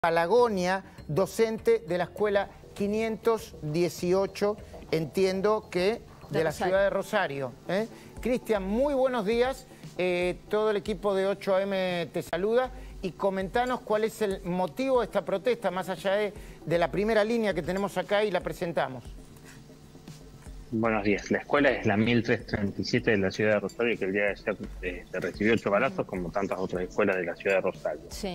Palagonia, docente de la escuela 518, entiendo que de la ciudad de Rosario. Cristian, muy buenos días. Todo el equipo de 8am te saluda y comentanos cuál es el motivo de esta protesta, más allá de la primera línea que tenemos acá y la presentamos. Buenos días. La escuela es la 1337 de la ciudad de Rosario, que el día de ayer recibió 8 balazos, como tantas otras escuelas de la ciudad de Rosario. Sí.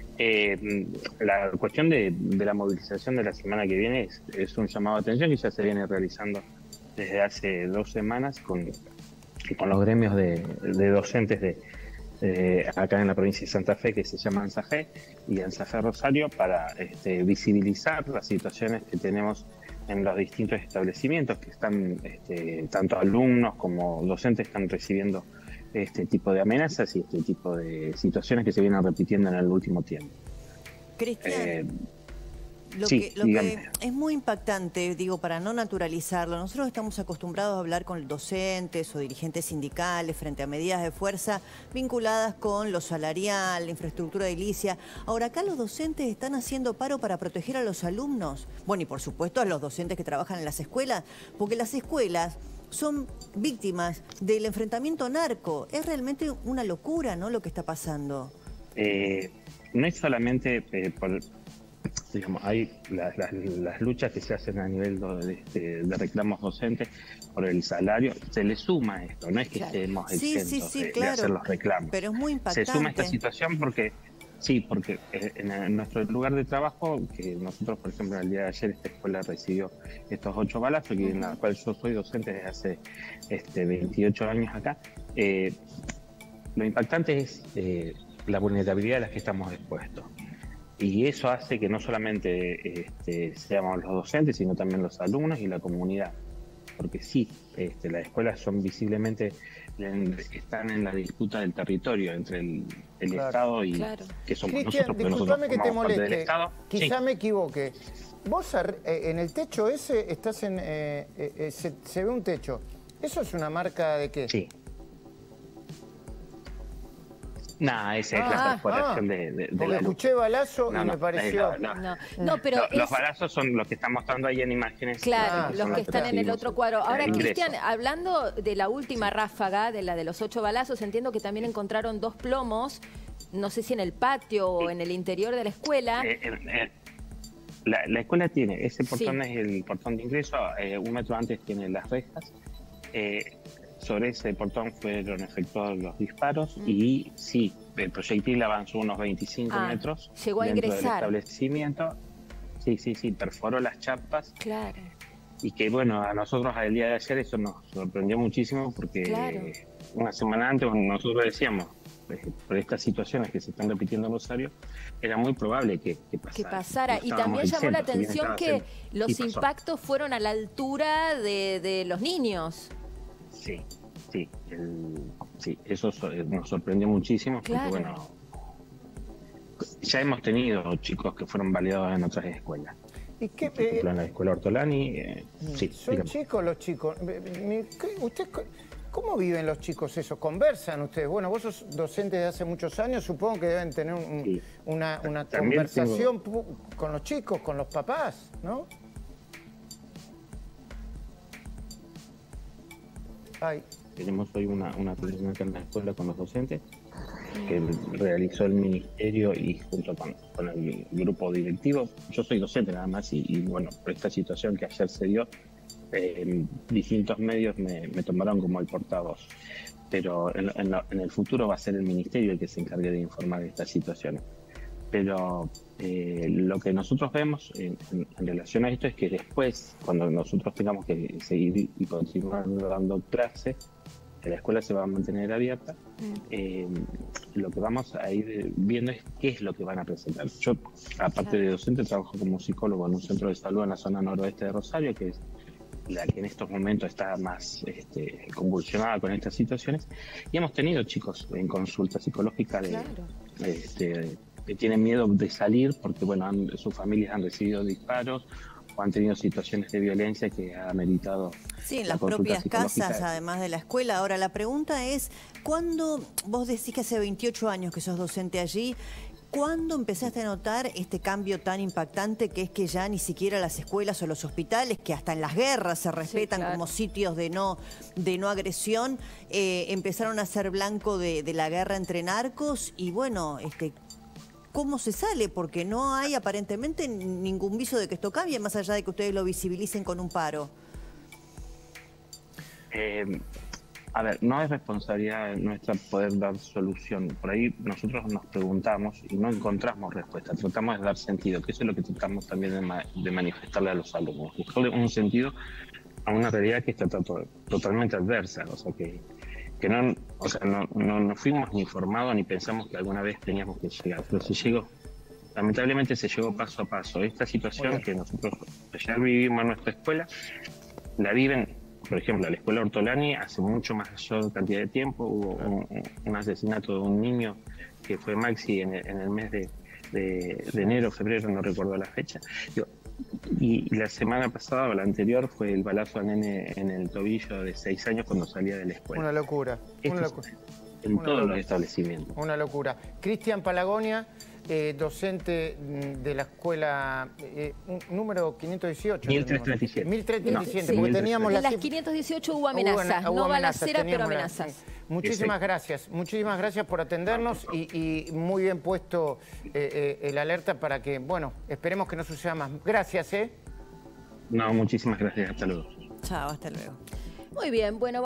La cuestión de la movilización de la semana que viene es un llamado de atención que ya se viene realizando desde hace 2 semanas con los gremios de docentes acá en la provincia de Santa Fe, que se llama ANSAFE y ANSAFE Rosario, para visibilizar las situaciones que tenemos en los distintos establecimientos que están, tanto alumnos como docentes están recibiendo este tipo de amenazas y este tipo de situaciones que se vienen repitiendo en el último tiempo. Cristian, lo sí, que es muy impactante, digo, para no naturalizarlo, nosotros estamos acostumbrados a hablar con docentes o dirigentes sindicales frente a medidas de fuerza vinculadas con lo salarial, la infraestructura edilicia. Ahora, acá los docentes están haciendo paro para proteger a los alumnos. Bueno, y por supuesto a los docentes que trabajan en las escuelas, porque las escuelas son víctimas del enfrentamiento narco. Es realmente una locura, ¿no?, lo que está pasando. No es solamente digamos, hay las luchas que se hacen a nivel de reclamos docentes por el salario, se le suma esto, no es que estemos exentos de hacer los reclamos. Pero es muy impactante. Se suma esta situación porque en nuestro lugar de trabajo, que nosotros, por ejemplo, el día de ayer esta escuela recibió estos 8 balazos, y en la cual yo soy docente desde hace 28 años acá, lo impactante es la vulnerabilidad a la que estamos expuestos. Y eso hace que no solamente seamos los docentes, sino también los alumnos y la comunidad. Porque sí, las escuelas son visiblemente, están en la disputa del territorio entre el Estado y que somos nosotros. Disculpame que te moleste, quizá sí. me equivoque. Vos en el techo ese estás se ve un techo. ¿Eso es una marca de qué? Sí. No, esa es la perforación de la escuché balazo y me pareció... No, pero los balazos son los que están mostrando ahí en imágenes. Claro, los que están en el otro cuadro. Ahora, Cristian, hablando de la última ráfaga, de la de los 8 balazos, entiendo que también encontraron 2 plomos, no sé si en el patio o en el interior de la escuela. La escuela tiene, ese portón es el portón de ingreso, 1 metro antes tiene las rejas. Sobre ese portón fueron efectuados los disparos y sí, el proyectil avanzó unos 25 metros. Llegó a ingresar. Del establecimiento. Sí, perforó las chapas. Claro. Y que bueno, a nosotros el día de ayer eso nos sorprendió muchísimo porque una semana antes nosotros decíamos, por estas situaciones que se están repitiendo en Rosario, era muy probable que pasara. Y también llamó la atención que los impactos fueron a la altura de los niños. Sí, eso nos sorprendió muchísimo porque bueno, ya hemos tenido chicos que fueron baleados en otras escuelas. ¿Y qué? Por ejemplo, en la escuela Ortolani, ¿Son chicos los chicos? ¿Usted cómo viven los chicos eso? ¿Conversan ustedes? Bueno, vos sos docente de hace muchos años, supongo que deben tener una conversación con los chicos, con los papás, ¿no? Tenemos hoy una reunión acá en la escuela con los docentes que realizó el ministerio y junto con el grupo directivo. Yo soy docente nada más y bueno, por esta situación que ayer se dio, distintos medios me tomaron como el portavoz. Pero en el futuro va a ser el ministerio el que se encargue de informar de estas situaciones. Pero lo que nosotros vemos en relación a esto es que después, cuando nosotros tengamos que seguir y continuar dando clases, la escuela se va a mantener abierta, lo que vamos a ir viendo es qué es lo que van a presentar. Yo, aparte de docente, trabajo como psicólogo en un centro de salud en la zona noroeste de Rosario, que es la que en estos momentos está más convulsionada con estas situaciones, y hemos tenido chicos en consulta psicológica que tienen miedo de salir porque bueno, sus familias han recibido disparos o han tenido situaciones de violencia que ha ameritado. Sí, en las propias casas, además de la escuela. Ahora, la pregunta es, ¿cuándo vos decís que hace 28 años que sos docente allí? ¿Cuándo empezaste a notar este cambio tan impactante que es que ya ni siquiera las escuelas o los hospitales, que hasta en las guerras se respetan como sitios de no agresión, empezaron a ser blanco de la guerra entre narcos? Y bueno, ¿cómo se sale? Porque no hay aparentemente ningún viso de que esto cambie, más allá de que ustedes lo visibilicen con un paro. A ver, no es responsabilidad nuestra poder dar solución. Por ahí nosotros nos preguntamos y no encontramos respuesta. Tratamos de dar sentido, que eso es lo que tratamos también de manifestarle a los alumnos. Buscarle un sentido a una realidad que está totalmente adversa. O sea, que no fuimos ni informados ni pensamos que alguna vez teníamos que llegar. Pero se llegó. Lamentablemente se llegó paso a paso. Esta situación que nosotros ya vivimos en nuestra escuela, la viven. Por ejemplo, la escuela Ortolani hace mucho mayor cantidad de tiempo. Hubo un asesinato de un niño que fue Maxi en el mes de enero, febrero, no recuerdo la fecha. Y la semana pasada o la anterior fue el balazo al nene en el tobillo de 6 años cuando salía de la escuela. Una locura. En todos los establecimientos. Una locura. Cristian Palagonia, docente de la escuela número 518. 1337. 1337, porque teníamos en las 518 hubo amenazas, no balacera, pero amenazas. Muchísimas gracias por atendernos y muy bien puesto el alerta para que, bueno, esperemos que no suceda más. Gracias, No, muchísimas gracias, hasta luego. Chao, hasta luego. Muy bien, bueno.